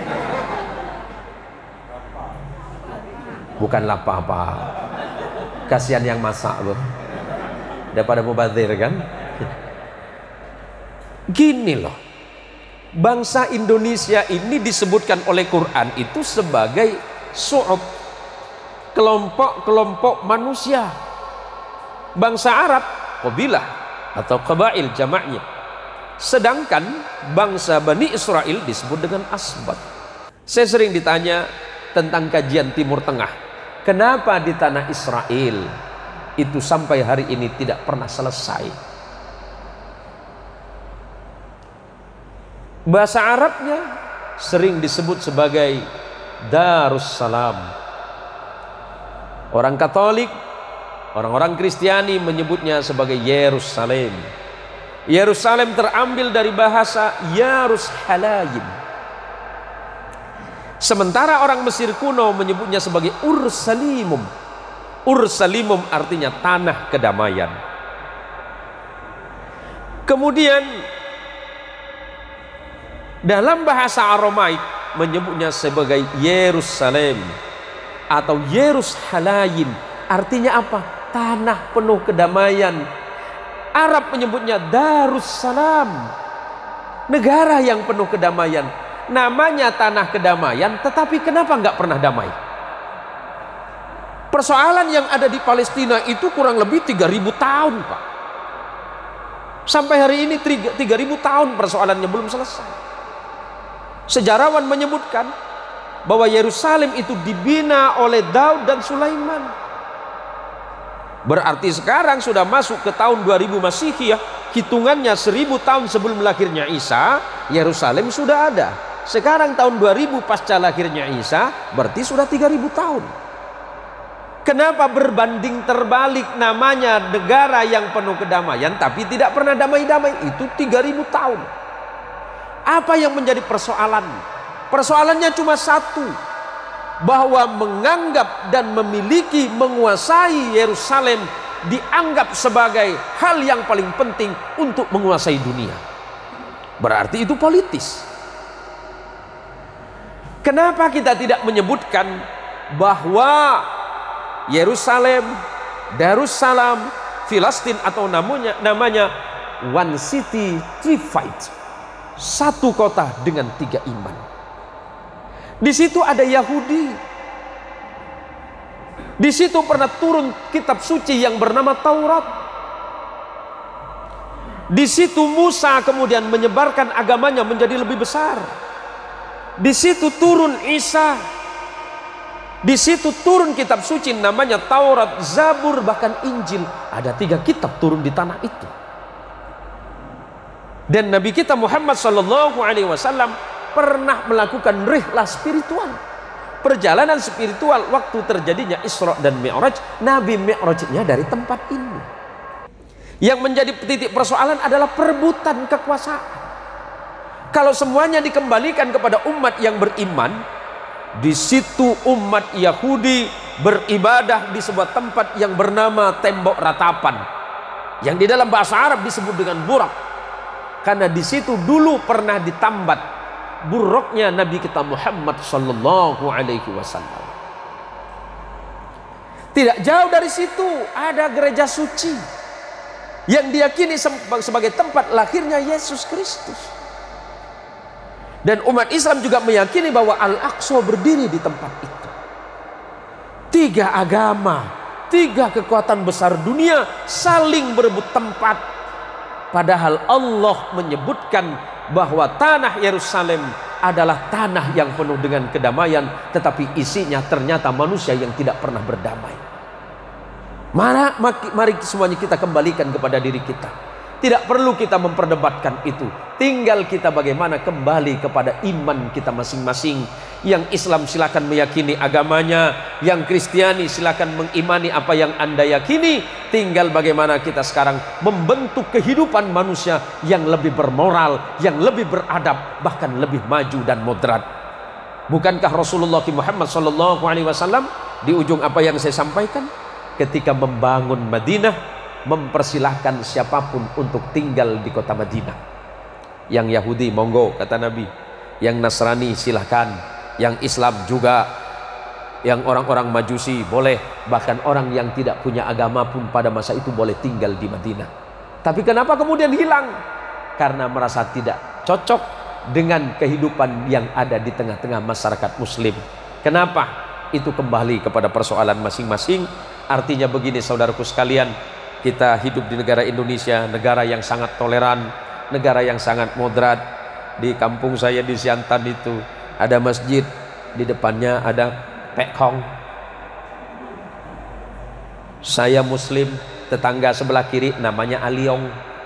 Bukanlah apa-apa, kasihan yang masak loh, daripada mubazir kan. Gini loh, bangsa Indonesia ini disebutkan oleh Quran itu sebagai su'ub, kelompok-kelompok manusia. Bangsa Arab qabilah atau qabail jamaknya, sedangkan bangsa Bani Israel disebut dengan asbat. Saya sering ditanya tentang kajian Timur Tengah, kenapa di tanah Israel itu sampai hari ini tidak pernah selesai? Bahasa Arabnya sering disebut sebagai Darussalam. Orang Katolik, orang-orang Kristiani menyebutnya sebagai Yerusalem. Yerusalem terambil dari bahasa Yarushalayim. Sementara orang Mesir kuno menyebutnya sebagai Ursalimum. Ursalimum artinya tanah kedamaian. Kemudian dalam bahasa Aramaik menyebutnya sebagai Yerusalem atau Yerushalayim. Artinya apa? Tanah penuh kedamaian. Arab menyebutnya Darussalam, negara yang penuh kedamaian. Namanya tanah kedamaian, tetapi kenapa nggak pernah damai? Persoalan yang ada di Palestina itu kurang lebih 3000 tahun, Pak. Sampai hari ini 3000 tahun persoalannya belum selesai. Sejarawan menyebutkan bahwa Yerusalem itu dibina oleh Daud dan Sulaiman. Berarti sekarang sudah masuk ke tahun 2000 Masihiyah, hitungannya 1000 tahun sebelum lahirnya Isa, Yerusalem sudah ada. Sekarang tahun 2000 pasca lahirnya Isa, berarti sudah 3000 tahun. Kenapa berbanding terbalik, namanya negara yang penuh kedamaian tapi tidak pernah damai-damai? Itu 3000 tahun. Apa yang menjadi persoalan? Persoalannya cuma satu, bahwa menganggap dan memiliki, menguasai Yerusalem dianggap sebagai hal yang paling penting untuk menguasai dunia. Berarti itu politis. Kenapa kita tidak menyebutkan bahwa Yerusalem, Darussalam, Filistin atau namanya One City, Three Fights, satu kota dengan 3 iman. Di situ ada Yahudi. Di situ pernah turun kitab suci yang bernama Taurat. Di situ Musa kemudian menyebarkan agamanya menjadi lebih besar. Di situ turun Isa. Di situ turun kitab suci namanya Taurat, Zabur, bahkan Injil. Ada 3 kitab turun di tanah itu. Dan Nabi kita Muhammad sallallahu alaihi wasallam pernah melakukan rihlah spiritual, perjalanan spiritual waktu terjadinya Isra dan Mi'raj. Nabi Mi'rajnya dari tempat ini. Yang menjadi titik persoalan adalah perebutan kekuasaan. Kalau semuanya dikembalikan kepada umat yang beriman, di situ umat Yahudi beribadah di sebuah tempat yang bernama tembok ratapan, yang di dalam bahasa Arab disebut dengan burak, karena di situ dulu pernah ditambat buraknya Nabi kita Muhammad sallallahu alaihi wasallam. Tidak jauh dari situ ada gereja suci yang diyakini sebagai tempat lahirnya Yesus Kristus. Dan umat Islam juga meyakini bahwa Al-Aqsa berdiri di tempat itu. 3 agama, 3 kekuatan besar dunia saling berebut tempat. Padahal Allah menyebutkan bahwa tanah Yerusalem adalah tanah yang penuh dengan kedamaian, tetapi isinya ternyata manusia yang tidak pernah berdamai. Mari semuanya kita kembalikan kepada diri kita. Tidak perlu kita memperdebatkan itu. Tinggal kita bagaimana kembali kepada iman kita masing-masing. Yang Islam silakan meyakini agamanya, yang Kristiani silakan mengimani apa yang Anda yakini. Tinggal bagaimana kita sekarang membentuk kehidupan manusia yang lebih bermoral, yang lebih beradab, bahkan lebih maju dan moderat. Bukankah Rasulullah Muhammad SAW di ujung apa yang saya sampaikan, ketika membangun Madinah, mempersilahkan siapapun untuk tinggal di kota Madinah. Yang Yahudi monggo, kata Nabi. Yang Nasrani silahkan. Yang Islam juga. Yang orang-orang Majusi boleh. Bahkan orang yang tidak punya agama pun pada masa itu boleh tinggal di Madinah. Tapi kenapa kemudian hilang? Karena merasa tidak cocok dengan kehidupan yang ada di tengah-tengah masyarakat Muslim. Kenapa? Itu kembali kepada persoalan masing-masing. Artinya begini saudaraku sekalian, kita hidup di negara Indonesia, negara yang sangat toleran, negara yang sangat moderat. Di kampung saya di Siantan itu ada masjid, di depannya ada pekong. Saya Muslim, tetangga sebelah kiri namanya Aliong,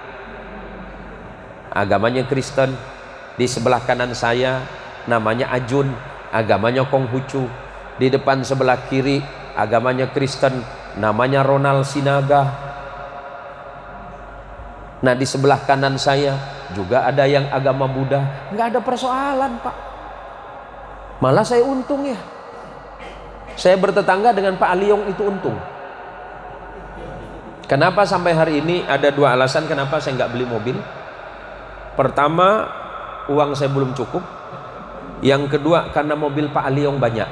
agamanya Kristen. Di sebelah kanan saya namanya Ajun, agamanya Konghucu. Di depan sebelah kiri agamanya Kristen, namanya Ronald Sinaga. Nah, di sebelah kanan saya juga ada yang agama Buddha. Nggak ada persoalan, Pak. Malah saya untung ya. Saya bertetangga dengan Pak Aliong itu untung. Kenapa sampai hari ini? Ada 2 alasan kenapa saya nggak beli mobil. Pertama, uang saya belum cukup. Yang kedua, karena mobil Pak Aliong banyak.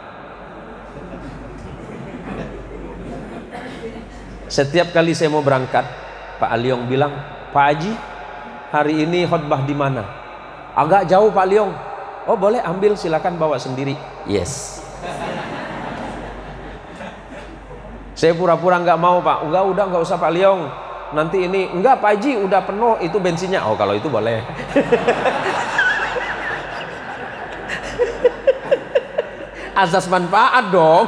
Setiap kali saya mau berangkat, Pak Aliong bilang, Pak Haji, hari ini khutbah di mana? Agak jauh Pak Aliong. Oh boleh, ambil, silakan bawa sendiri. Yes. Saya pura-pura nggak mau Pak. Enggak, udah nggak usah Pak Aliong. Nanti ini enggak Pak Haji, udah penuh itu bensinnya. Oh kalau itu boleh. Asas manfaat dong.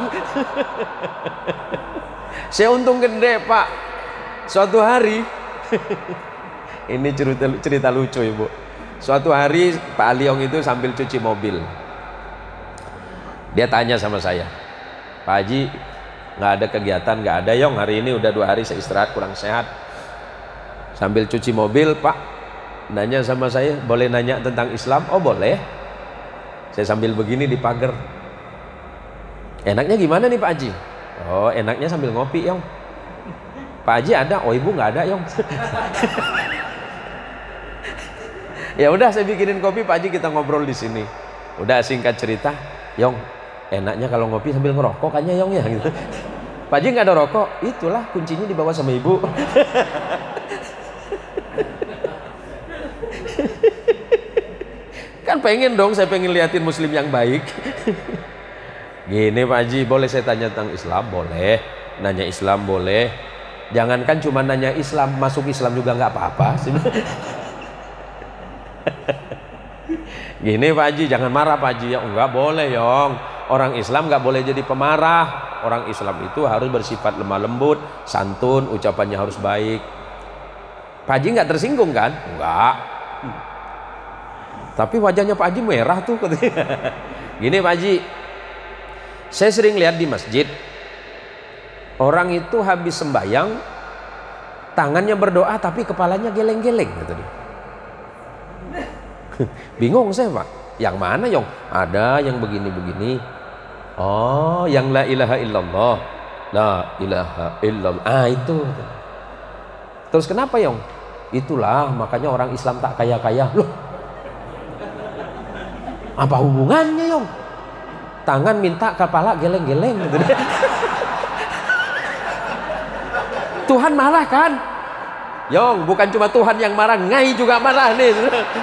Saya untung gede Pak. Suatu hari ini cerita lucu Ibu. Suatu hari Pak Aliong itu sambil cuci mobil, dia tanya sama saya, Pak Haji, nggak ada kegiatan? Nggak ada Yong, hari ini udah 2 hari saya istirahat kurang sehat. Sambil cuci mobil Pak nanya sama saya, boleh nanya tentang Islam? Oh boleh. Saya sambil begini di pagar, enaknya gimana nih Pak Haji? Oh enaknya sambil ngopi Yong. Pak Haji ada? Oh ibu nggak ada Yong. Ya udah saya bikinin kopi Pak Haji, kita ngobrol di sini. Udah singkat cerita, Yong enaknya kalau ngopi sambil ngerokok kayaknya Yong ya gitu. Pak Haji nggak ada rokok, itulah kuncinya dibawa sama ibu. Kan pengen dong, saya pengen liatin muslim yang baik. Gini Pak Haji, boleh saya tanya tentang Islam? Boleh. Nanya Islam boleh. Jangankan cuma nanya Islam, masuk Islam juga nggak apa-apa. Gini Pak Haji, jangan marah Pak Haji. Ya enggak boleh Yong. orang Islam nggak boleh jadi pemarah. Orang Islam itu harus bersifat lemah lembut, santun, ucapannya harus baik. Pak Haji nggak tersinggung kan? Enggak. Tapi wajahnya Pak Haji merah tuh katanya. Gini Pak Haji, saya sering lihat di masjid, orang itu habis sembahyang, tangannya berdoa tapi kepalanya geleng-geleng gitu dia. Bingung saya Pak, yang mana Yong? Ada yang begini-begini. Oh, yang la ilaha illallah, la ilaha illallah. Itu. Terus kenapa Yong? Itulah makanya orang Islam tak kaya-kaya. Loh, apa hubungannya Yong? Tangan minta, kepala geleng-geleng gitu. Tuhan marah kan? Yong, bukan cuma Tuhan yang marah, Ngai juga marah nih.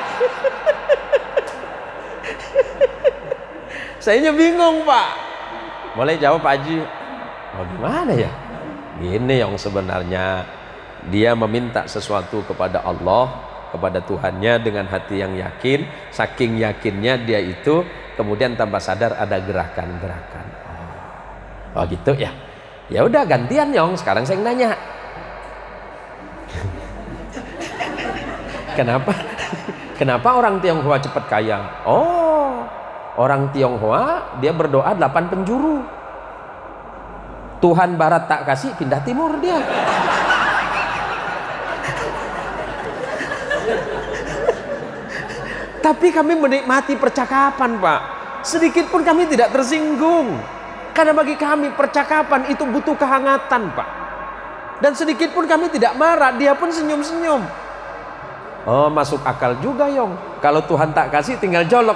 Sayanya bingung Pak. Boleh jawab Pak Haji? Oh gimana ya? Gini yang sebenarnya dia meminta sesuatu kepada Allah, kepada Tuhannya dengan hati yang yakin. Saking yakinnya dia itu kemudian tanpa sadar ada gerakan-gerakan. Oh gitu ya. Ya udah gantian Yong. Sekarang saya nanya. Kenapa orang Tionghoa cepat kaya? Oh, orang Tionghoa dia berdoa 8 penjuru. Tuhan barat tak kasih, pindah timur dia. Tapi kami menikmati percakapan Pak. Sedikit pun kami tidak tersinggung. Karena bagi kami percakapan itu butuh kehangatan Pak. Dan sedikit pun kami tidak marah, dia pun senyum-senyum. Oh masuk akal juga Yong. Kalau Tuhan tak kasih tinggal jolok.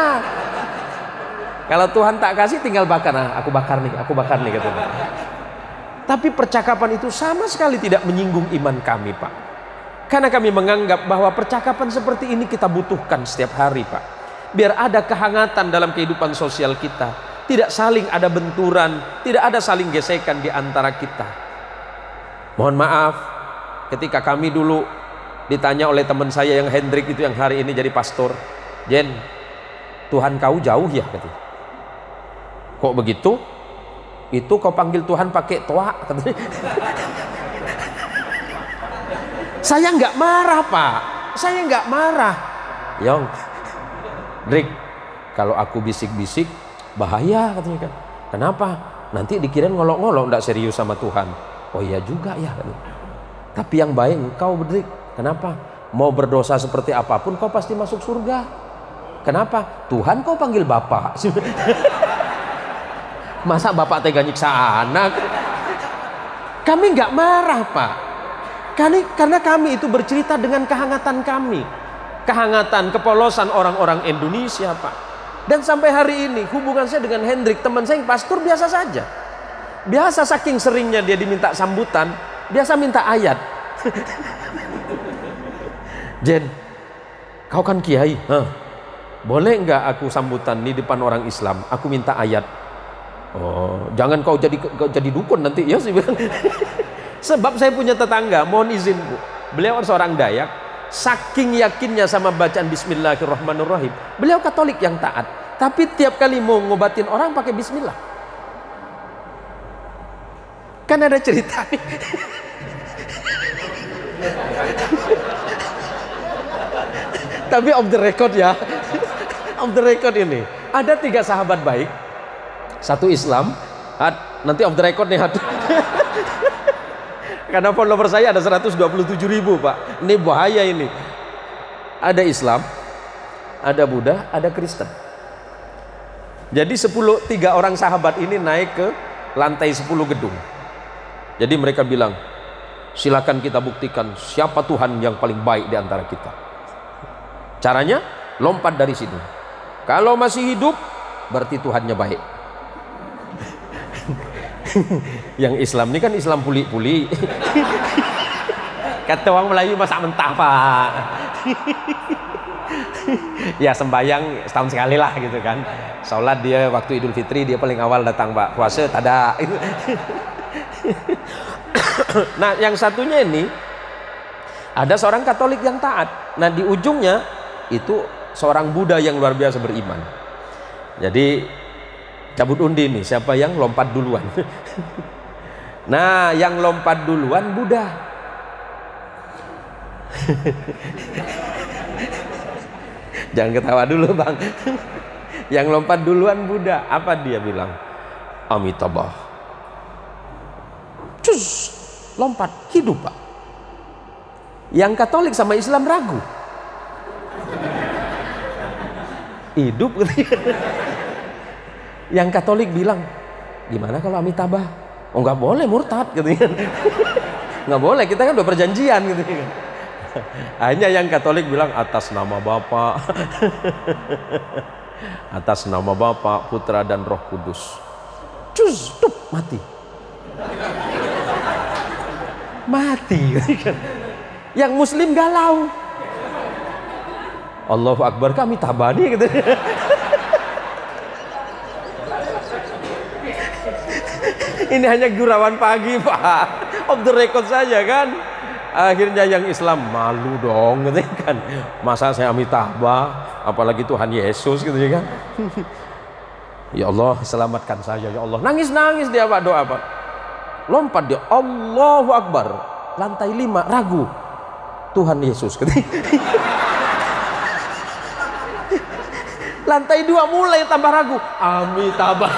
Kalau Tuhan tak kasih tinggal bakar. Aku bakar nih katanya. Tapi percakapan itu sama sekali tidak menyinggung iman kami Pak. Karena kami menganggap bahwa percakapan seperti ini kita butuhkan setiap hari Pak. Biar ada kehangatan dalam kehidupan sosial kita. Tidak saling ada benturan, tidak ada saling gesekan di antara kita. Mohon maaf, ketika kami dulu ditanya oleh teman saya yang Hendrik itu yang hari ini jadi pastor, Jen, Tuhan kau jauh ya katanya. Kok begitu? Itu kau panggil Tuhan pakai toa katanya. Saya nggak marah Pak, saya nggak marah. Yong, Drik, kalau aku bisik-bisik bahaya katanya kan. Kenapa? Nanti dikirain ngolok-ngolok nggak serius sama Tuhan. Oh iya juga ya katanya. Tapi yang baik engkau Drik. Kenapa? Mau berdosa seperti apapun kau pasti masuk surga. Kenapa? Tuhan kau panggil Bapak. Masa Bapak tega nyiksa anak? Kami nggak marah Pak. Karena kami itu bercerita dengan kehangatan kami. Kehangatan, kepolosan orang-orang Indonesia Pak. Dan sampai hari ini hubungan saya dengan Hendrik, teman saya yang pastor, biasa saja. Biasa saking seringnya dia diminta sambutan, biasa minta ayat. Jen, kau kan kiai, boleh nggak aku sambutan di depan orang Islam? Aku minta ayat. Oh, jangan kau jadi dukun nanti ya sih bilang. Sebab saya punya tetangga, mohon izin Bu, beliau seorang Dayak, saking yakinnya sama bacaan Bismillahirrahmanirrahim, beliau Katolik yang taat, tapi tiap kali mau ngobatin orang pakai Bismillah. Kan ada cerita. Tapi off the record ya. Off the record ini. Ada 3 sahabat baik. Satu Islam. Nanti off the record nih. Karena follower saya ada 127.000 Pak. Ini bahaya ini. Ada Islam, ada Buddha, ada Kristen. Jadi 3 orang sahabat ini naik ke lantai 10 gedung. Jadi mereka bilang, silakan kita buktikan siapa Tuhan yang paling baik di antara kita. Caranya lompat dari sini. Kalau masih hidup berarti Tuhannya baik. Yang Islam ini kan Islam puli-puli. Kata orang Melayu masak mentah Pak. Ya sembayang setahun sekali lah gitu kan. Sholat dia waktu Idul Fitri dia paling awal datang Pak. Puasa tada. Nah yang satunya ini ada seorang Katolik yang taat. Nah di ujungnya itu seorang Buddha yang luar biasa beriman. Jadi Cabut undi nih, siapa yang lompat duluan? Nah, yang lompat duluan Buddha. Jangan ketawa dulu bang. Yang lompat duluan Buddha. Apa dia bilang? Amitabha. Cus, lompat, hidup pak. Yang Katolik sama Islam ragu. Hidup. Yang Katolik bilang, gimana kalau Amitabha? Oh nggak boleh, murtad gitu kan. Nggak boleh, kita kan udah perjanjian gitu kan. Hanya yang Katolik bilang atas nama Bapa, atas nama Bapa, Putra dan Roh Kudus. Cus, tup, mati. Mati kan. Yang Muslim galau. Allahu Akbar, kami tabani gitu. Ini hanya gurauan pagi pak, off the record saja kan. Akhirnya yang Islam malu dong gitu kan. Masa saya Amitabha, apalagi Tuhan Yesus gitu kan. Ya Allah selamatkan saya ya Allah. Nangis-nangis dia pak, doa pak. Lompat dia, Allahu Akbar. Lantai 5 ragu. Tuhan Yesus gitu. Lantai 2 mulai tambah ragu. Amitabha.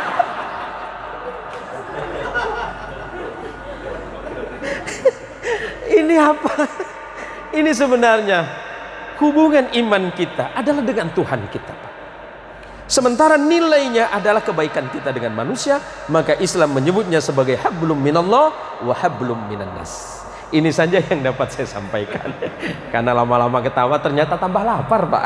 Ini apa? Ini sebenarnya hubungan iman kita adalah dengan Tuhan kita. Sementara nilainya adalah kebaikan kita dengan manusia, maka Islam menyebutnya sebagai hablum minallah wa hablum minannas. Ini saja yang dapat saya sampaikan. Karena lama-lama ketawa ternyata tambah lapar, Pak.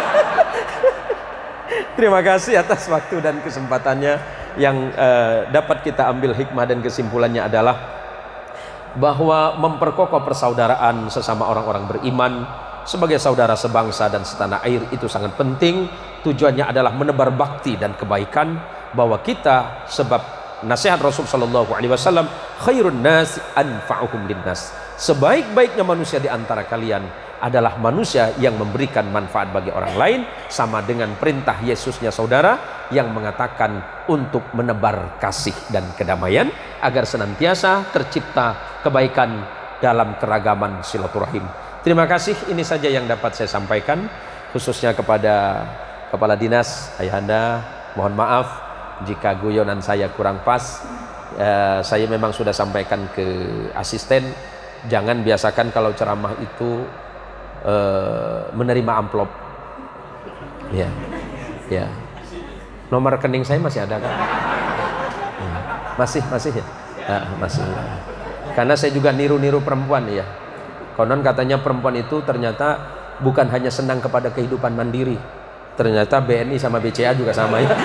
Terima kasih atas waktu dan kesempatannya. Yang dapat kita ambil hikmah dan kesimpulannya adalah bahwa memperkokoh persaudaraan sesama orang-orang beriman sebagai saudara sebangsa dan setanah air itu sangat penting. Tujuannya adalah menebar bakti dan kebaikan, bahwa kita, sebab nasihat Rasul sallallahu alaihi wasallam, khairun nas anfa'uhum linnas. Sebaik-baiknya manusia di antara kalian adalah manusia yang memberikan manfaat bagi orang lain, sama dengan perintah Yesusnya saudara yang mengatakan untuk menebar kasih dan kedamaian agar senantiasa tercipta kebaikan dalam keragaman silaturahim. Terima kasih, ini saja yang dapat saya sampaikan, khususnya kepada Kepala Dinas Ayahanda. Mohon maaf jika guyonan saya kurang pas. Saya memang sudah sampaikan ke asisten, jangan biasakan kalau ceramah itu menerima amplop. Ya, ya. Nomor rekening saya masih ada kan? Masih ya? Masih. Karena saya juga niru-niru perempuan ya. Konon katanya perempuan itu ternyata bukan hanya senang kepada kehidupan mandiri, ternyata BNI sama BCA juga sama ya.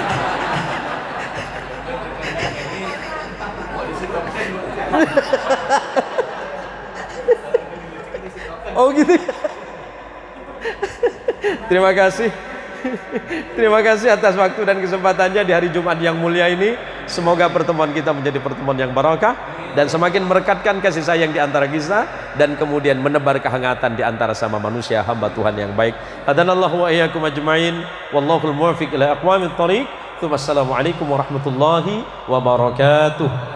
Oh gitu. Terima kasih. Terima kasih atas waktu dan kesempatannya di hari Jumat yang mulia ini. Semoga pertemuan kita menjadi pertemuan yang barakah dan semakin merekatkan kasih sayang di antara kita, dan kemudian menebar kehangatan di antara sama manusia hamba Tuhan yang baik. Hadanallahu wa iyyakum ajmain. Wallahul muwaffiq ila aqwamit thoriq. Wassalamualaikum warahmatullahi wabarakatuh.